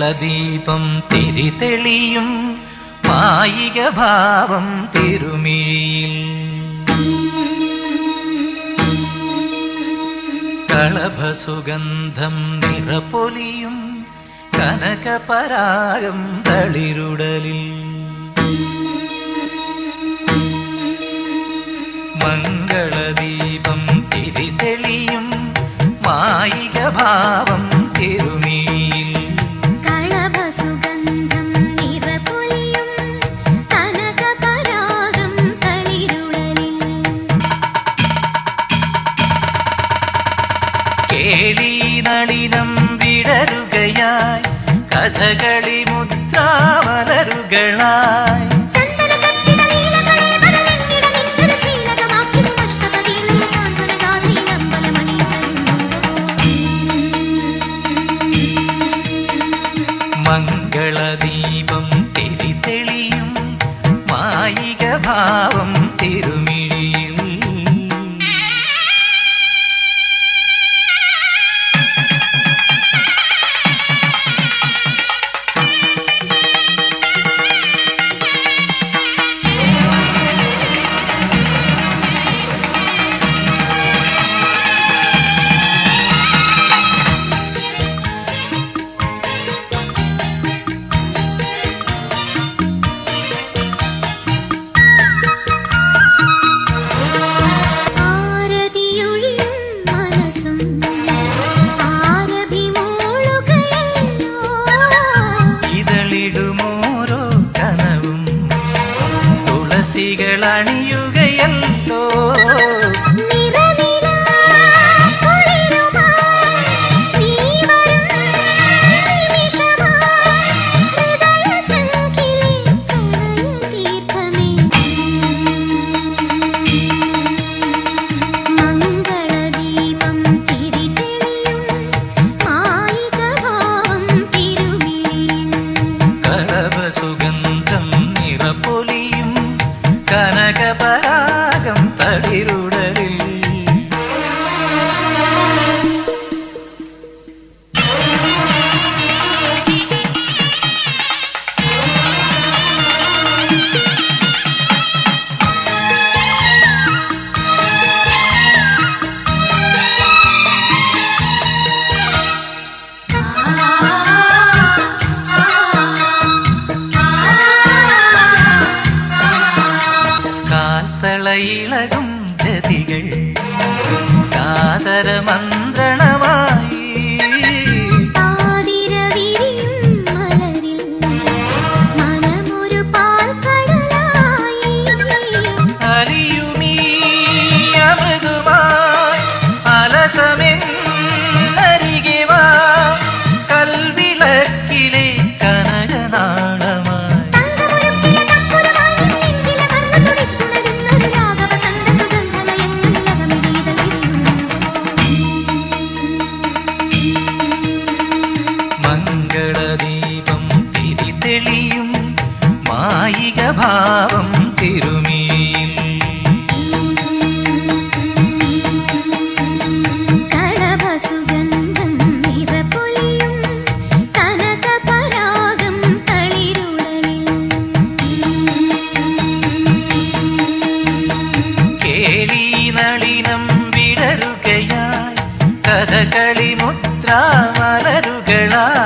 മംഗളദീപം തിരിതെളിയും മായിക ഭാവം തിരുമിഴിയിൽ. കളഭസുഗന്ധം നിറപൊലിയും കനകപരാഗം തളിരുടലിൽ. മംഗളദീപം തിരിതെളിയും മായിക ഭാവം തിരുമിഴിയിൽ. കളഭസുഗന്ധം നിറപൊലിയും കനകപരാഗം തളിരുടലിൽ. കേളീനളിനം വിടരുകയായി കഥകളി മുദ്രാമലരുകളായി. മംഗളദീപം തിരിതെളിയും മായിക ഭാവം തിരുമിഴിയിൽ. ണിയുകയല്ലോ മംഗളദീപം തിരിതെളിയും മായിക ഭാവം തിരുമിഴിയിൽ. കളഭസുഗന്ധം നിറപൊലിയും കനകപരാഗം തളിരുടലിൽ. കാൽത്തളയിളകും ജതികൾ കാതരമന്ത്രണമായി. ആതിരവിരിയും മലരിൽ മനമൊരു പാൽക്കടലായി. അലിയുമീ അമൃതുമായി അലസമെന്നരികെ വാ. കൽവിളക്കിലെ കനകനാളമായി മംഗളദീപം തിരിതെളിയും മായിക ഭാവം തിരുമിഴിയിൽ. കളഭസുഗന്ധം നിറപൊലിയും കനകപരാഗം തളിരുടലിൽ. കേളീനളിനം വിടരുകയായി കഥകളി മുദ്രാമലരുകളായി.